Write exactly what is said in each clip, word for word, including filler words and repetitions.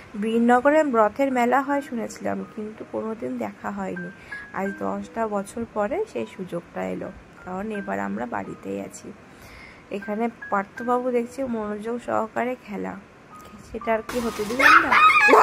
বীরনগরে রথের মেলা হয় শুনেছিলাম, কিন্তু কোনোদিন দেখা হয়নি। আজ দশটা বছর পরে সেই সুযোগটা এলো, কারণ এবার আমরা বাড়িতেই আছি। এখানে পার্থবাবু দেখছি মনোযোগ সহকারে খেলা, সেটা আর কি হতে দিবেন না।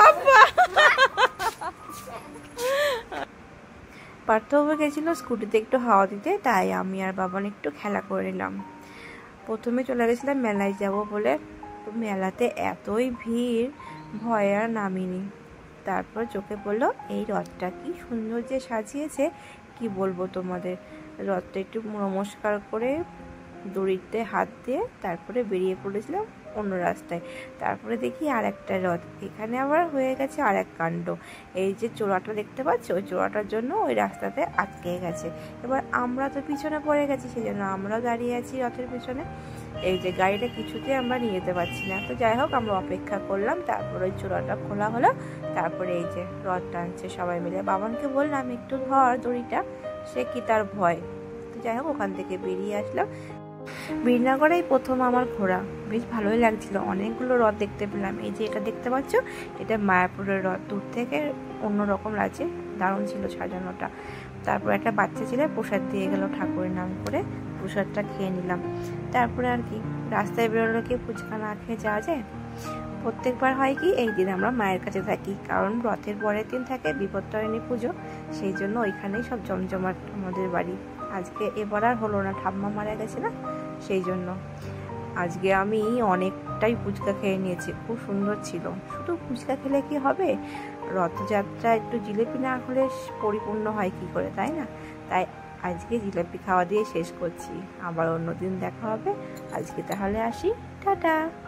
পার্থবাবু গেছিল স্কুটিতে একটু হাওয়া দিতে, তাই আমি আর বাবান একটু খেলা করে নিলাম। প্রথমে চলে গেছিলাম মেলায় যাব বলে, মেলাতে এতই ভিড় ভয় আর নামিনি। তারপর চোখে পড়লো এই রথটা কি সুন্দর যে সাজিয়েছে, কি বলবো তোমাদের। রথটা একটু নমস্কার করে দড়িতে হাত দিয়ে তারপরে বেরিয়ে পড়েছিলাম অন্য রাস্তায়। তারপরে দেখি আর একটা রথ, এখানে আবার হয়ে গেছে আর এক কাণ্ড। এই যে চোরাটা দেখতে পাচ্ছ, ওই চোরাটার জন্য ওই রাস্তাতে আটকে গেছে। এবার আমরা তো পিছনে পড়ে গেছি, সেই জন্য আমরাও দাঁড়িয়ে আছি রথের পিছনে। এই যে গাড়িটা কিছুতে আমরা নিয়ে যেতে পারছি না। তো যাই হোক, আমরা অপেক্ষা করলাম, তারপর ওই চোরাটা খোলা হলো। তারপরে এই যে রথ টানছে সবাই মিলে। বাবানকে বললাম একটু ধর দড়িটা, সে কি তার ভয়। তো যাই হোক, ওখান থেকে বেরিয়ে আসলাম। বীরনগরেই প্রথম আমার ঘোরা, বেশ ভালোই লাগছিল। অনেকগুলো রথ দেখতে পেলাম। এই যে এটা দেখতে পাচ্ছ, এটা মায়াপুরের রথ। দূর থেকে অন্যরকম লাগছে, দারুণ ছিল সাজানোটা। তারপর একটা বাচ্চা ছেলে প্রসাদ দিয়ে গেল ঠাকুরের নাম করে, প্রসাদটা খেয়ে নিলাম। তারপরে আর কি, রাস্তায় বেরোলে কি ফুচকা না খেয়ে যাওয়া যায়। প্রত্যেকবার হয় কি, এই দিন আমরা মায়ের কাছে থাকি, কারণ রথের পরের দিন থাকে বিপত্তারিণী পুজো, সেই জন্য ওইখানেই সব জমজমাট আমাদের বাড়ি। আজকে এবার আর হলো না, ঠাম্মা মারা গেছে না, সেই জন্য আজকে আমি অনেকটাই ফুচকা খেয়ে নিয়েছি। খুব সুন্দর ছিল। শুধু ফুচকা খেলে কি হবে, রথযাত্রা একটু জিলেপি না হলে পরিপূর্ণ হয় কি করে, তাই না? তাই আজকে জিলেপি খাওয়া দিয়ে শেষ করছি। আবার অন্যদিন দেখা হবে। আজকে তাহলে আসি, টাটা।